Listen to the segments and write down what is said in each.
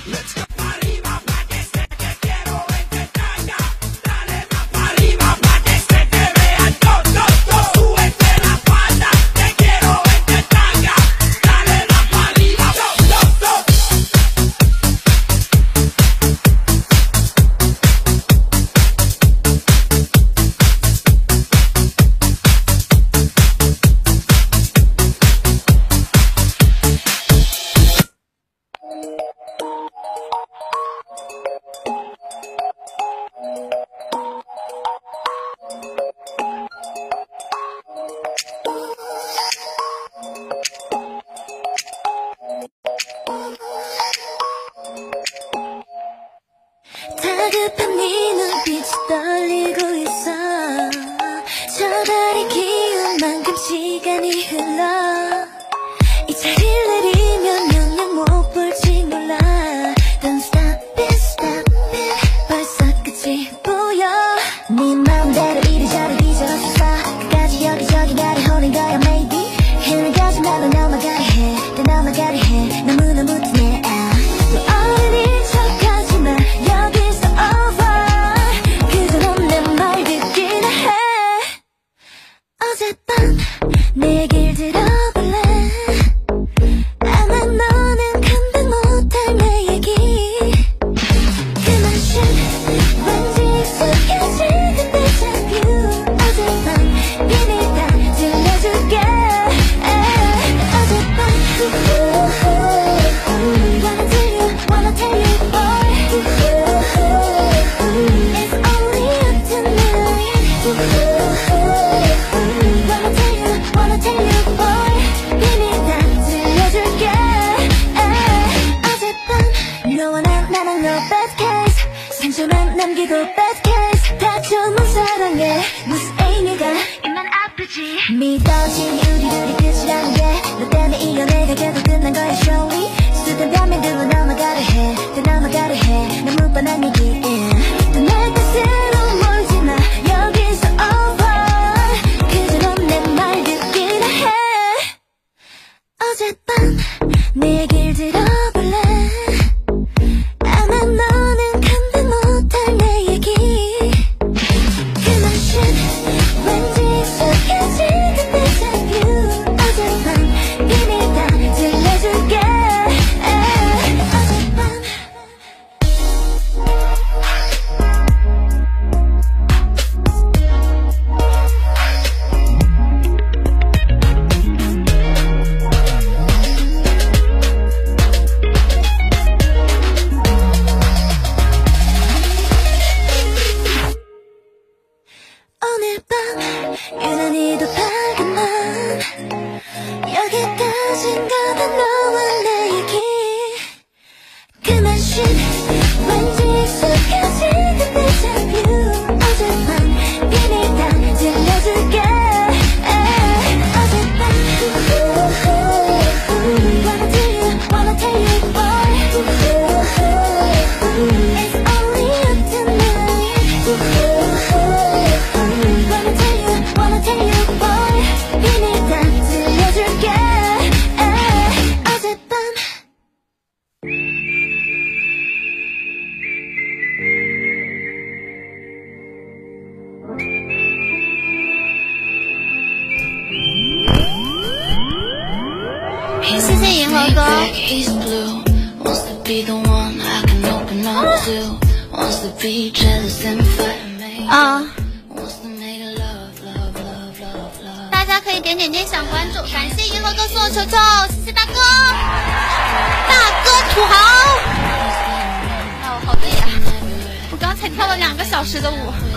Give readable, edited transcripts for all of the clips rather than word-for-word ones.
다급한 네 눈빛이 떨리고 있어. 저 달의 기운만큼 시간이 흘러. 이 자리를 내리면 영영 못 볼지 몰라. Don't stop it, stop it. 벌써 끝이 보여. 네 마음대로 이리저리 뒤져서 끝까지 여기저기 가리 호는 거야 maybe. 힘을 가진 날로 넘어가려 해. 또 넘어가려 해. 너무너무 티네. 또 어른인 척하지마. 여기서 over. 그대로 내 말 듣기나 해. 어젯밤 내 길 들어볼래. 아마 너는 감당 못할 내 얘기. 그 맛은 왠지 익숙해지는 데자뷰. 어젯밤 비밀 다 들려줄게. 어젯밤 Wanna tell you boy. It's only up tonight. Wanna tell you boy. 비밀 다 들려줄게. 어젯밤 너와 나만 no bad case. 상처만 남기고 bad case. 다쳐온 사랑에 무슨 의미가. 입만 아프지. 믿어진 우리 둘이 끝이라는 게 너 때문에 이겨내가 결국 끝난 거야 surely. 수단 변명들로 넘어가려 해. 또 넘어가려 해. 너무 뻔한 얘기. 또 내 뜻으로 몰지마. 여기서 over. 그대로 내 말 듣기나 해. 어젯밤 내 길 들어볼래. 아마 너는 감당 못할 내 얘기. 그 맛은 왠지 익숙해지는 데자뷰. 어젯밤 비밀 다 들려줄게. 오늘 밤 유난히도 밝은 맘. 여기까지인가 봐 너와 내 얘기. 그 맛은 왠지 익숙해지는 데자뷰. 어젯밤 비밀 다 들려줄게. 어젯밤 Wanna tell you boy. It's only up tonight. Wanna tell you boy. 비밀 다 들려줄게. 어젯밤谢谢银河哥。大家可以点点想关注，感谢银河哥送的球球，谢谢大哥，大哥土豪。我好累呀，我刚才跳了2个小时的舞。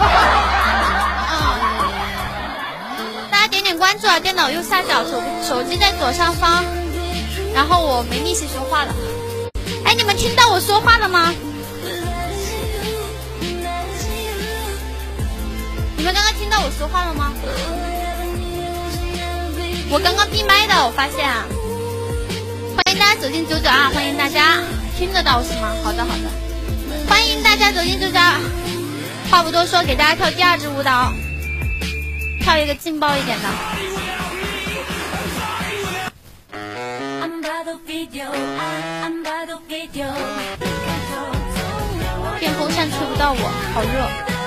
大家点点关注啊！电脑右下角，手机在左上方。然后我没力气说话了。哎，你们听到我说话了吗？你们刚刚听到我说话了吗？我刚刚闭麦的，我发现啊。欢迎大家走进99啊！欢迎大家，听得到是吗？好的好的，欢迎大家走进99。话不多说，给大家跳第2支舞蹈，跳一个劲爆一点的。I'm by the video. 风扇吹不到我，好热。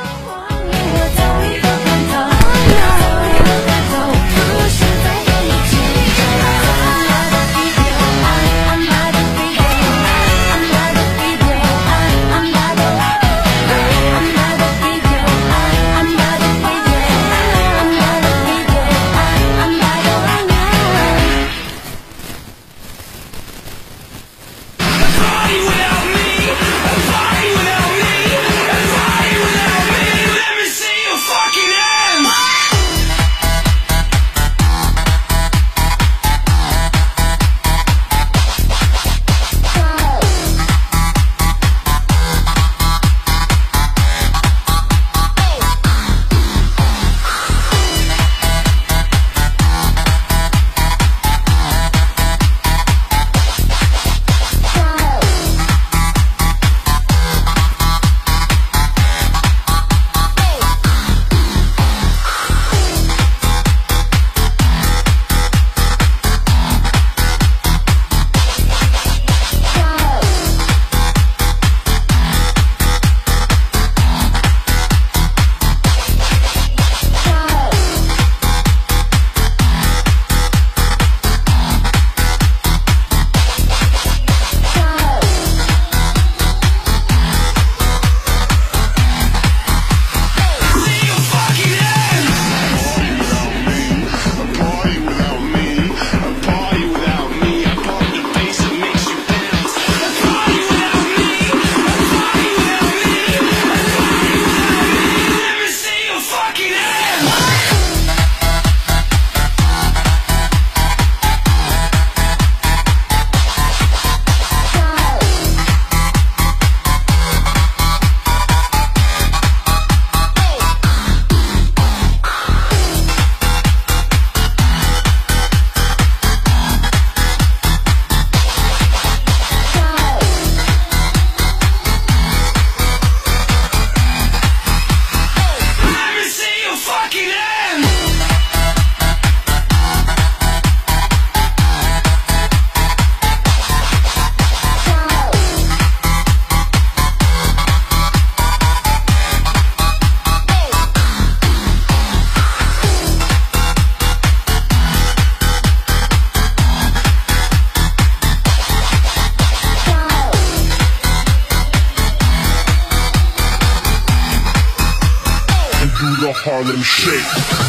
Harlem Shake.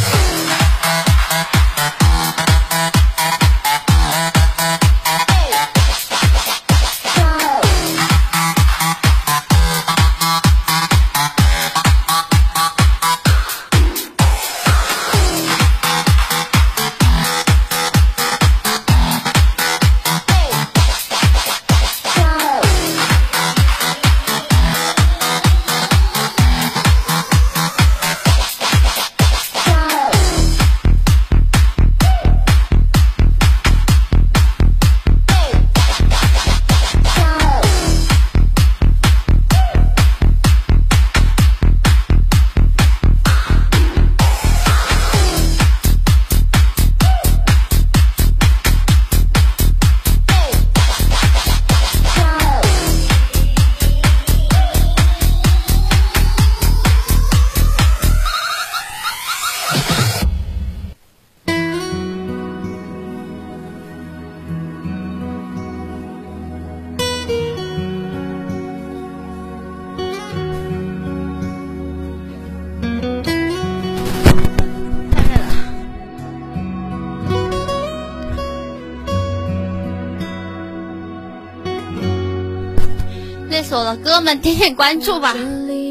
累死我了，哥们点点关注吧。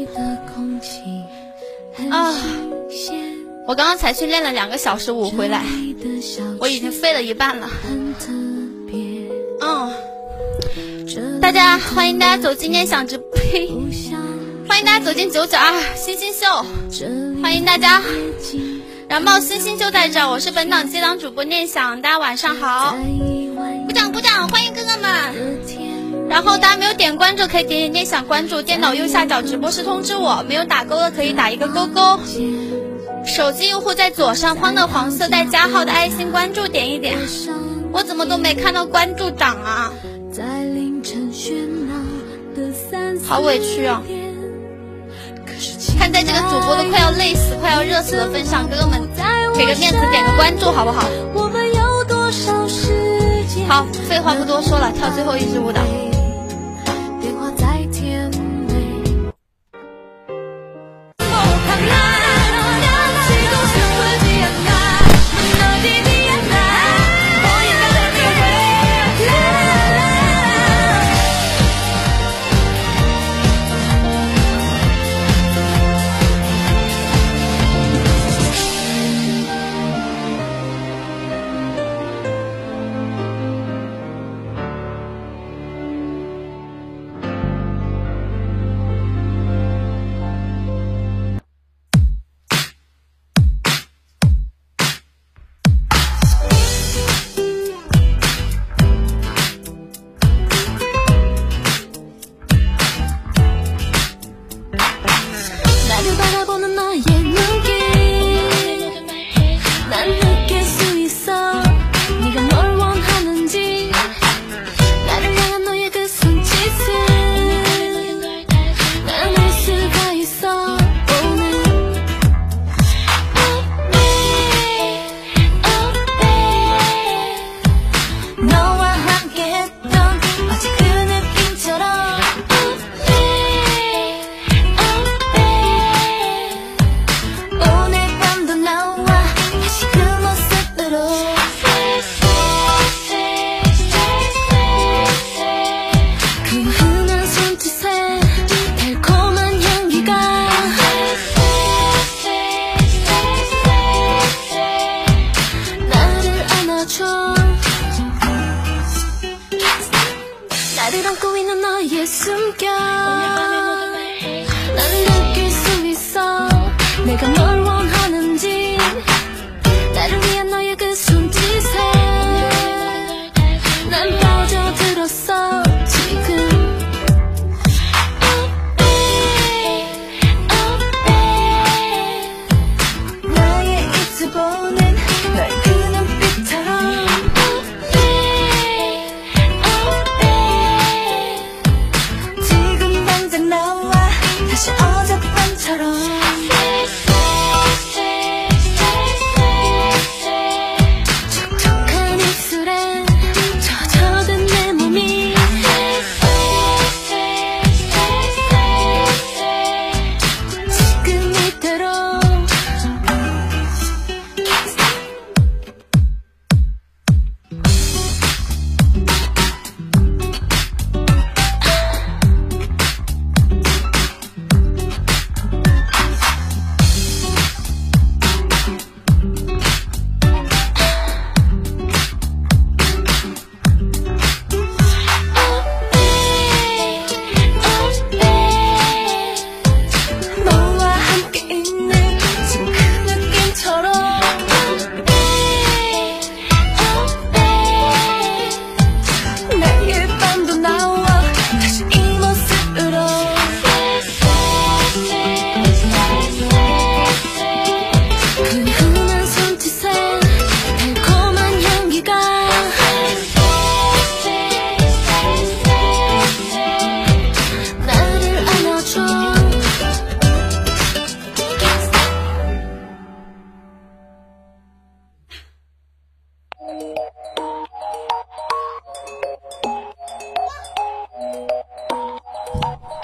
啊，我刚刚才去练了2个小时舞回来，我已经废了一半了。大家欢迎大家走进念想直播，欢迎大家走进992星星秀，欢迎大家。然后星星就在这儿，我是本档接档主播念想，大家晚上好，鼓掌鼓掌，欢迎哥哥们。然后大家没有点关注可以点点念想关注，电脑右下角直播室通知我，没有打勾的可以打一个勾勾，手机用户在左上方的黄色带加号的爱心关注点一点。我怎么都没看到关注涨啊，好委屈啊。 看在这个主播都快要累死、快要热死的份上，哥哥们给个面子，点个关注好不好？好，废话不多说了，跳最后一支舞蹈。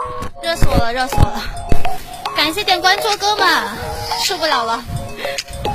热死我了！感谢点关注，哥们，受不了了。